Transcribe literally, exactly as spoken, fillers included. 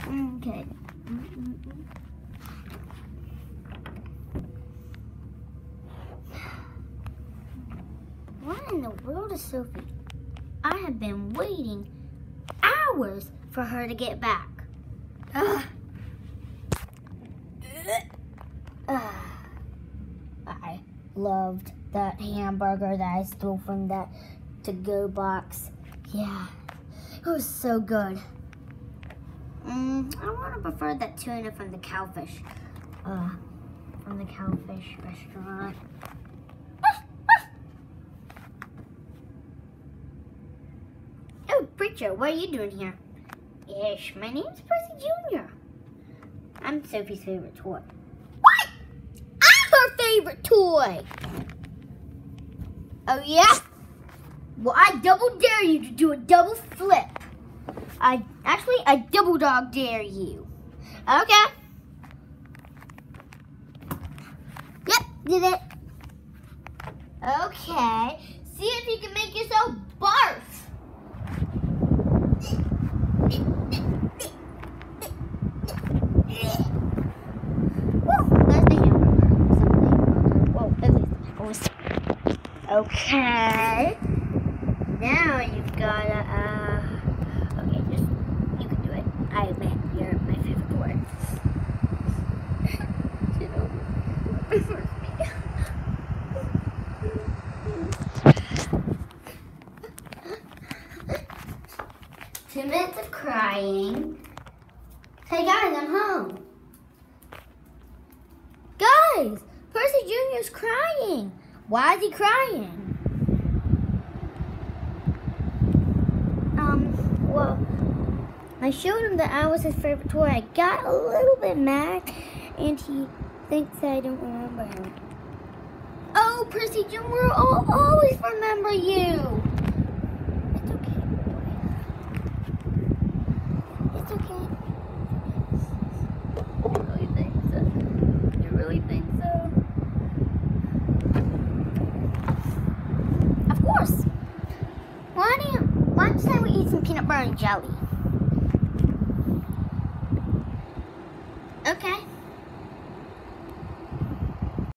Okay. Mm-mm-mm. What in the world is Sophie? I have been waiting hours for her to get back. Ugh. Ugh. I loved that hamburger that I stole from that to-go box. Yeah, it was so good. Mm, I want to prefer that tuna from the cowfish, uh, from the cowfish restaurant. Oh, Preacher, what are you doing here? Ish, my name's Percy Junior I'm Sophie's favorite toy. What? I'm her favorite toy! Oh, yeah? Well, I double dare you to do a double flip. I actually, I double dog dare you. Okay. Yep, did it. Okay. See if you can make yourself barf. Woo, there's the hamburger. Whoa, at least it was. Okay. Now you've gotta, uh, okay, just, you can do it. I admit, you're my favorite boy. Get over it. Two minutes of crying. Hey guys, I'm home. Guys, Percy Junior's crying. Why is he crying? Um, well, I showed him that I was his favorite toy. I got a little bit mad, and he thinks that I don't remember him. Oh, Percy Junior, I'll always remember you. It's okay, boy. It's okay. You really think so? You really think so? Of course. Why do you, why don't you say we eat some peanut butter and jelly? Okay.